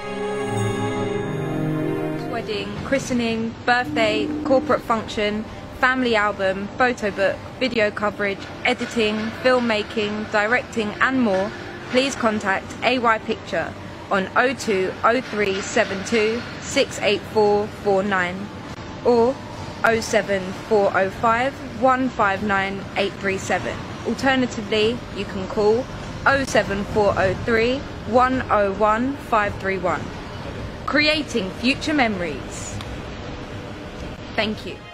Wedding, christening, birthday, corporate function, family album, photo book, video coverage, editing, filmmaking, directing and more, please contact AY Picture on 02 0372 68449 or 07405 159 837. Alternatively, you can call 07403 101 531. Creating future memories. Thank you.